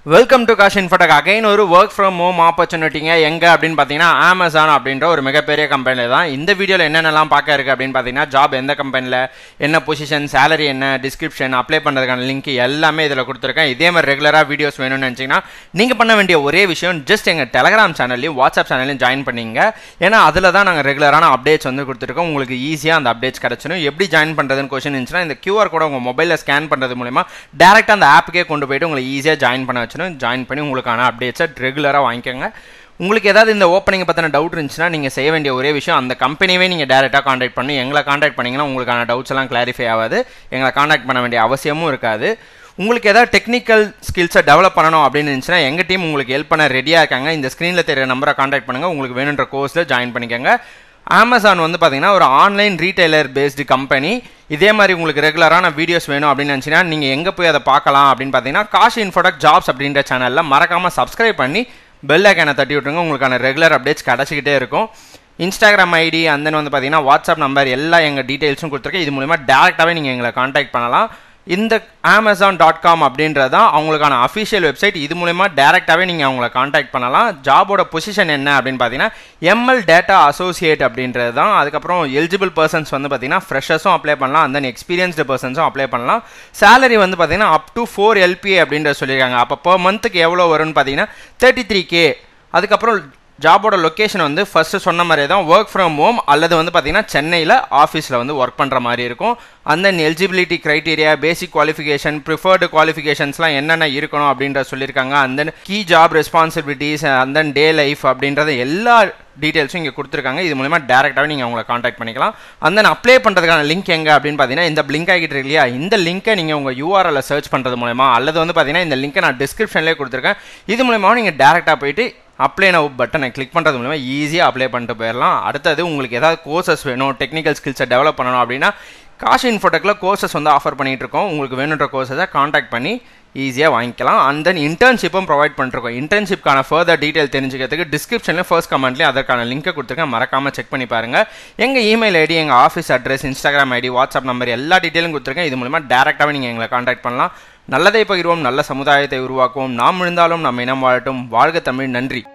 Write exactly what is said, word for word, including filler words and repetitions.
Welcome to Kash Infotech. Again ஒரு work from home ஆப்பர்ச்சுனிட்டிங்க எங்கே அப்படின்னு பார்த்தீங்கன்னா அமேசான் அப்படின்ற ஒரு மிகப்பெரிய கம்பெனியில் தான். இந்த வீடியோவில் என்னென்னலாம் பார்க்க இருக்குது அப்படின்னு பார்த்தீங்கன்னா, ஜாப் எந்த கம்பெனியில், என்ன பொசிஷன், சேலரி என்ன, டிஸ்கிரிப்ஷன், அப்ளை பண்ணுறதுக்கான லிங்க் எல்லாமே இதில் கொடுத்துருக்கேன். இதே மாதிரி ரெகுலராக வீடியோஸ் வேணும்னு நினச்சிங்கன்னா நீங்கள் பண்ண வேண்டிய ஒரே விஷயம் ஜஸ்ட் எங்கள் டெலகிராம் சேனல்லையும் வாட்ஸ்அப் சேனல்லையும் ஜாயின் பண்ணிங்க. ஏன்னா அதில் தான் நாங்கள் ரெகுலரான அப்டேட்ஸ் வந்து கொடுத்துருக்கோம். உங்களுக்கு ஈஸியாக அந்த அப்டேட்ஸ் கிடச்சிடும். எப்படி ஜாயின் பண்ணுறதுன்னு கொஸ்டின் இருந்துச்சுன்னா இந்த கியூஆர் கோடை உங்கள் மொபைலில் ஸ்கேன் பண்ணுறது மூலமா டேரெக்டாக அந்த ஆப்புக்கே கொண்டு போய்ட்டு உங்களை ஈஸியாக ஜாயின் பண்ண ஜாயின் பண்ணி உங்களுக்கான அப்டேட்ஸை ரெகுலராக வாங்கிக்கோங்க. உங்களுக்கு ஏதாவது இந்த ஓப்பனிங் பற்றின டவுட் இருந்துச்சுன்னா நீங்கள் செய்ய வேண்டிய ஒரே விஷயம், அந்த கம்பெனியே நீங்கள் டேரெக்டாக காண்டாக்ட் பண்ணி எங்களை காண்டாக்ட் பண்ணிங்கன்னா உங்களுக்கான டவுட்ஸ் எல்லாம் கிளாரிஃபை ஆகாது. எங்களை காண்டாக்ட் பண்ண வேண்டிய அவசியமும் இருக்காது. உங்களுக்கு ஏதாவது டெக்னிக்கல் ஸ்கில்ஸை டெவலப் பண்ணணும் அப்படின்னு இருந்துச்சுன்னா எங்கள் டீம் உங்களுக்கு ஹெல்ப் பண்ண ரெடியாக இருக்காங்க. இந்த ஸ்க்ரீனில் தெரிய நம்பரை காண்டாக்ட் பண்ணுங்கள். உங்களுக்கு வேணுன்ற கோர்ஸில் ஜாயின் பண்ணிக்கோங்க. அமேசான் வந்து பார்த்தீங்கன்னா ஒரு ஆன்லைன் ரீட்டைலர் பேஸ்டு கம்பெனி. இதே மாதிரி உங்களுக்கு ரெகுலரான வீடியோஸ் வேணும் அப்படின்னு நினச்சிங்கன்னா நீங்கள் எங்கே போய் அதை பார்க்கலாம் அப்படின்னு பார்த்தீங்கன்னா, காஷ் இன்ஃபோடெக் ஜாப்ஸ் அப்படின்ற சேனலில் மறக்காமல் சப்ஸ்கிரைப் பண்ணி பெல் ஐக்கானை தட்டி விட்டுருங்க. உங்களுக்கான ரெகுலர் அப்டேட்ஸ் கிடச்சிக்கிட்டே இருக்கும். இன்ஸ்டாகிராம் ஐடி அண்ட் தென் வந்து பார்த்தீங்கன்னா வாட்ஸ்அப் நம்பர் எல்லா எங்கள் டீட்டெயில்ஸும் கொடுத்துருக்கேன். இது மூலிமா டேரெக்டாகவே நீங்கள் எங்களை காண்டாக்ட் பண்ணலாம். இந்த அமேசான் டாட் காம் அப்படின்றது தான் அவங்களுக்கான அஃபிஷியல் வெப்சைட். இது மூலமா டேரெக்டாகவே நீங்கள் அவங்கள காண்டாக்ட் பண்ணலாம். ஜாபோட பொசிஷன் என்ன அப்படின்னு பார்த்தீங்கன்னா எம்எல் டேட்டா அசோசியேட் அப்படின்றது தான். அதுக்கப்புறம் எலிஜிபிள் பர்சன்ஸ் வந்து பார்த்தீங்கன்னா ஃப்ரெஷர்ஸும் அப்ளை பண்ணலாம், அந்த எக்ஸ்பீரியன்ஸ்டு பர்சன்ஸும் அப்ளை பண்ணலாம். சேலரி வந்து பார்த்தீங்கன்னா அப் டு ஃபோர் எல்பிஏ அப்படின்ற சொல்லியிருக்காங்க. அப்போ பர் மந்த்துக்கு எவ்வளோ வரும்னு பார்த்தீங்கன்னா தேர்ட்டி த்ரீ கே. அதுக்கப்புறம் ஜாபோட லொக்கேஷன் வந்து ஃபர்ஸ்ட் சொன்ன மாதிரியே தான் ஒர்க் ஃப்ரம் ஹோம் அல்லது வந்து பார்த்தீங்கன்னா சென்னையில் ஆஃபீஸில் வந்து ஒர்க் பண்ணுற மாதிரி இருக்கும். அந்த eligibility criteria, basic qualification, preferred குவாலிஃபிகேஷன்ஸ்லாம் என்னென்ன இருக்கணும் அப்படின்ற சொல்லியிருக்காங்க. அந்த கீ ஜாப் ரெஸ்பான்சிபிலிட்டிஸ், அந்த டே லைஃப் அப்படின்றது எல்லா டீட்டெயில்ஸும் இங்கே கொடுத்துருக்காங்க. இது மூலமா டேரெக்டாகவே நீங்கள் அவங்களை காண்டாக்ட் பண்ணிக்கலாம். அந்த அப்ளை பண்ணுறதுக்கான லிங்க் எங்கே அப்படின்னு பார்த்தீங்கன்னா இந்த லிங்க் ஆகிட்டு இருக்கு இல்லையா, இந்த லிங்கை நீங்கள் உங்கள் யூஆர்எல்ல சர்ச் பண்ணுறது மூலமா அல்லது வந்து பார்த்தீங்கன்னா இந்த லிங்கை நான் டிஸ்கிரிப்ஷன்லேயே கொடுத்துருக்கேன். இது மூலமாக நீங்கள் டேரெக்டாக போயிட்டு அப்ளை நவ் பட்டனை கிளிக் பண்ணுறது மூலமா ஈஸியாக அப்ளை பண்ணிட்டு போயிடலாம். அடுத்தது உங்களுக்கு ஏதாவது கோர்சஸ் வேணும், டெக்னிக்கல் ஸ்கில்ஸை டெவலப் பண்ணணும் அப்படின்னா காஷ் இன்ஃபோடெக்கில் கோர்சஸ் வந்து ஆஃபர் பண்ணிகிட்டு இருக்கோம். உங்களுக்கு வேணுன்ற கோர்சஸை காண்டாக்ட் பண்ணி ஈஸியாக வாங்கிக்கலாம். அண்ட் தென் இன்டர்ன்ஷிப்பும் ப்ரொவைட் பண்ணிருக்கோம். இன்டர்ன்ஷிப்கான ஃபர்தர் டீட்டெயில் தெரிஞ்சுக்கிறதுக்கு டிஸ்கிரிப்ஷனில் ஃபர்ஸ்ட் கமெண்ட்லேயே அதற்கான லிங்கை கொடுத்துருக்கேன். மறக்காமல் செக் பண்ணி பாருங்கள். எங்கள் இமெயில் ஐடி, எங்கள் office address, Instagram ID, WhatsApp number எல்லா டீட்டெயிலும் கொடுத்துருக்கேன். இது மூலமா டேரெக்டாகவே நீங்கள் எங்களை காண்டாக்ட் பண்ணலாம். நல்லதை பகிர்வோம், நல்ல சமுதாயத்தை உருவாக்குவோம். நாம் விழுந்தாலும் நம்ம இனம் வாழட்டும். வாழ்க தமிழ். நன்றி.